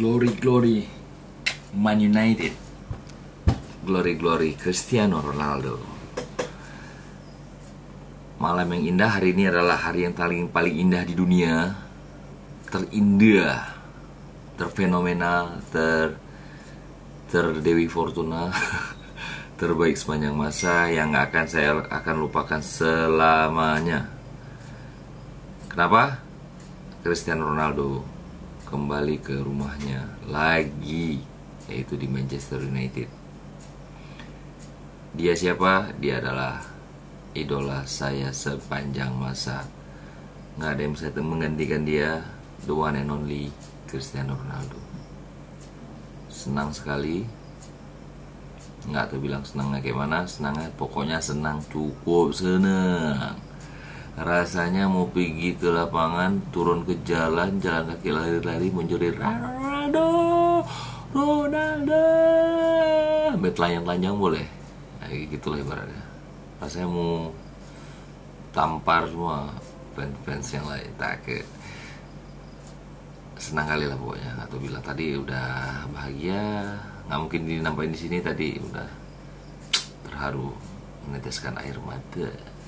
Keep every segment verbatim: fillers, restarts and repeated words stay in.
Glory, glory, Man United. Glory, glory, Cristiano Ronaldo. Malam yang indah hari ini adalah hari yang paling paling indah di dunia. Terindah, terfenomenal, ter terdewi Fortuna, terbaik sepanjang masa yang akan saya akan lupakan selamanya. Kenapa? Cristiano Ronaldo kembali ke rumahnya lagi, yaitu di Manchester United. Dia siapa? Dia adalah idola saya sepanjang masa. Nggak ada yang bisa menggantikan dia. The one and only Cristiano Ronaldo. Senang sekali. Nggak tahu bilang senangnya kayak mana. Senangnya pokoknya senang, cukup senang. Rasanya mau pergi ke lapangan, turun ke jalan, jalan kaki lari-lari, menjerit Ronaldo, Ronaldo, sampai telanjang-telanjang boleh. Nah, gitulah ibaratnya. Rasanya mau tampar semua fans-fans yang lain. Tak ke senang kali lah pokoknya. Nggak tahu bilang tadi udah bahagia, nggak mungkin dinampain di sini tadi udah terharu, meneteskan air mata.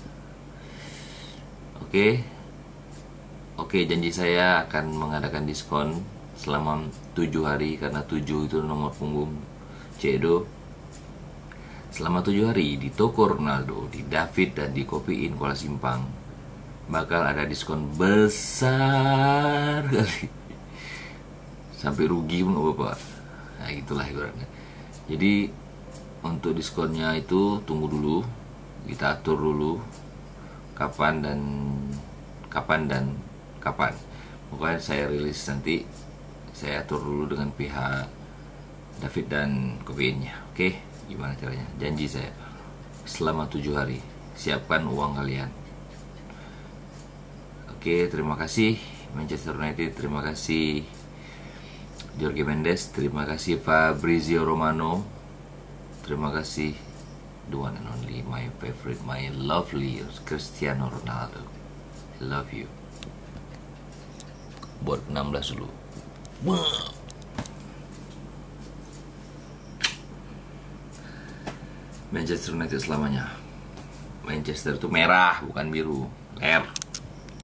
Oke, oke janji saya akan mengadakan diskon selama tujuh hari karena tujuh itu nomor punggung Cedo. Selama tujuh hari di toko Ronaldo, di David dan di Kopi In Kuala Simpang bakal ada diskon besar kali, sampai rugi pun nggak apa-apa. Nah itulah ibaratnya. Jadi untuk diskonnya itu tunggu dulu, kita atur dulu kapan dan kapan dan kapan. Pokoknya saya rilis nanti, saya atur dulu dengan pihak David dan Kopiinnya. Oke, gimana caranya? Janji saya selama tujuh hari siapkan uang kalian. Oke, terima kasih Manchester United, terima kasih Jorge Mendes, terima kasih Fabrizio Romano, terima kasih the one and only, my favorite, my lovely Cristiano Ronaldo. I love you. Buat enam belas dulu. Manchester United selamanya. Manchester itu merah bukan biru. Ler.